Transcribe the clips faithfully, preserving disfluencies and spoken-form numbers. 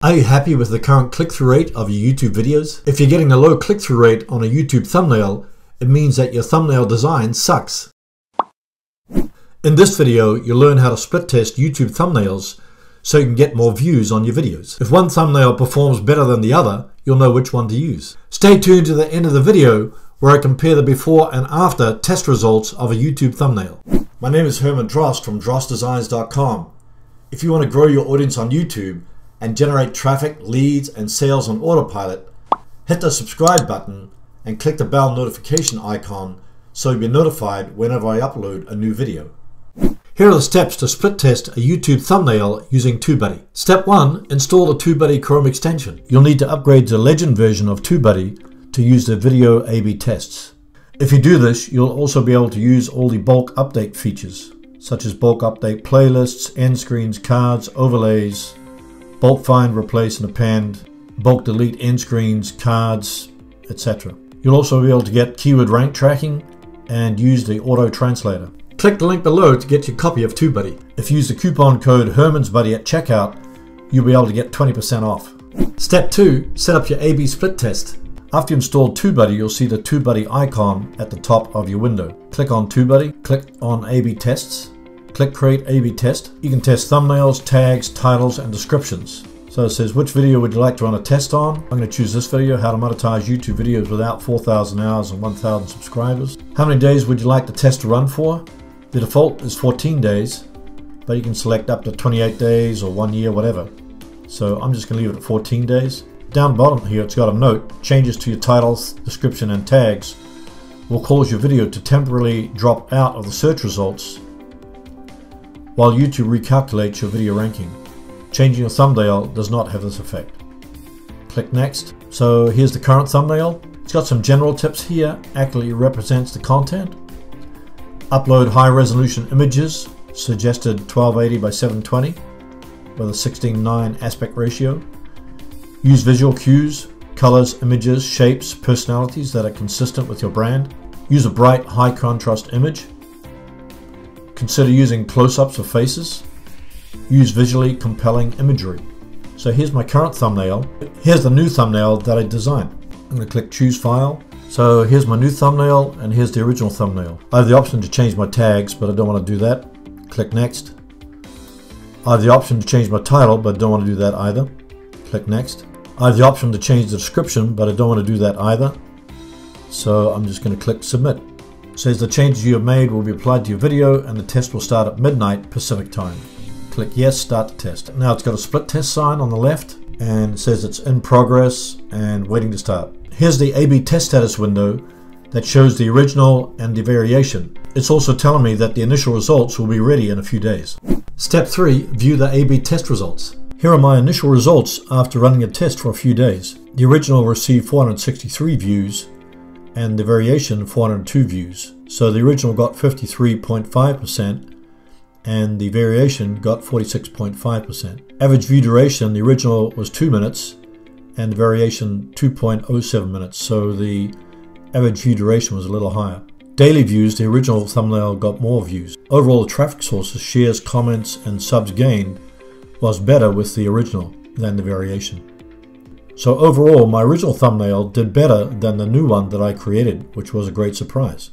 Are you happy with the current click-through rate of your YouTube videos? If you're getting a low click-through rate on a YouTube thumbnail, it means that your thumbnail design sucks. In this video, you'll learn how to split test YouTube thumbnails so you can get more views on your videos. If one thumbnail performs better than the other, you'll know which one to use. Stay tuned to the end of the video where I compare the before and after test results of a YouTube thumbnail. My name is Herman Drost from drost designs dot com. If you want to grow your audience on YouTube and generate traffic, leads, and sales on autopilot, hit the subscribe button and click the bell notification icon so you'll be notified whenever I upload a new video. Here are the steps to split test a YouTube thumbnail using TubeBuddy. Step one, install the TubeBuddy Chrome extension. You'll need to upgrade to the Legend version of TubeBuddy to use the video A B tests. If you do this, you'll also be able to use all the bulk update features, such as bulk update playlists, end screens, cards, overlays, bulk find, replace, and append, bulk delete end screens, cards, et cetera. You'll also be able to get keyword rank tracking and use the auto translator. Click the link below to get your copy of TubeBuddy. If you use the coupon code HermansBuddy at checkout, you'll be able to get twenty percent off. Step two, set up your A B split test. After you install TubeBuddy, you'll see the TubeBuddy icon at the top of your window. Click on TubeBuddy, click on A B tests, click create A B test. You can test thumbnails, tags, titles, and descriptions. So it says, which video would you like to run a test on? I'm going to choose this video, how to monetize YouTube videos without four thousand hours and one thousand subscribers. How many days would you like the test to run for? The default is fourteen days, but you can select up to twenty-eight days or one year, whatever. So I'm just going to leave it at fourteen days. Down bottom here, it's got a note. Changes to your titles, description, and tags will cause your video to temporarily drop out of the search results while YouTube recalculates your video ranking. Changing your thumbnail does not have this effect. Click next. So here's the current thumbnail. It's got some general tips here, accurately represents the content. Upload high resolution images, suggested twelve eighty by seven twenty with a sixteen nine aspect ratio. Use visual cues, colors, images, shapes, personalities that are consistent with your brand. Use a bright, high contrast image. Consider using close-ups of faces. Use visually compelling imagery. So here's my current thumbnail. Here's the new thumbnail that I designed. I'm going to click choose file. So here's my new thumbnail and here's the original thumbnail. I have the option to change my tags, but I don't want to do that. Click next. I have the option to change my title, but I don't want to do that either. Click next. I have the option to change the description, but I don't want to do that either. So I'm just going to click submit. It says the changes you have made will be applied to your video and the test will start at midnight Pacific time. Click yes, start the test. Now it's got a split test sign on the left and it says it's in progress and waiting to start. Here's the A B test status window that shows the original and the variation. It's also telling me that the initial results will be ready in a few days. Step three, view the A B test results. Here are my initial results after running a test for a few days. The original received four hundred sixty-three views and the variation four hundred two views. So the original got fifty-three point five percent and the variation got forty-six point five percent. Average view duration, the original was two minutes and the variation two point oh seven minutes, so the average view duration was a little higher. Daily views, the original thumbnail got more views. Overall, the traffic sources, shares, comments, and subs gained was better with the original than the variation. So overall, my original thumbnail did better than the new one that I created, which was a great surprise.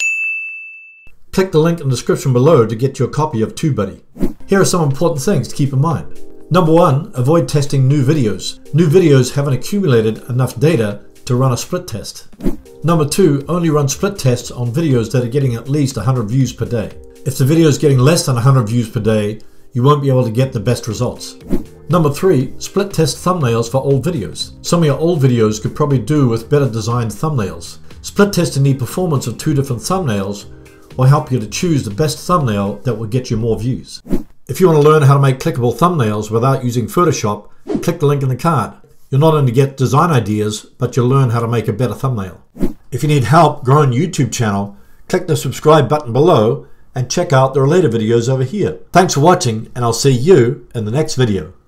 Click the link in the description below to get your copy of TubeBuddy. Here are some important things to keep in mind. Number one, avoid testing new videos. New videos haven't accumulated enough data to run a split test. Number two, only run split tests on videos that are getting at least one hundred views per day. If the video is getting less than one hundred views per day, you won't be able to get the best results. Number three, split test thumbnails for old videos. Some of your old videos could probably do with better designed thumbnails. Split testing the performance of two different thumbnails will help you to choose the best thumbnail that will get you more views. If you want to learn how to make clickable thumbnails without using Photoshop, click the link in the card. You'll not only get design ideas, but you'll learn how to make a better thumbnail. If you need help growing your YouTube channel, click the subscribe button below and check out the related videos over here. Thanks for watching, and I'll see you in the next video.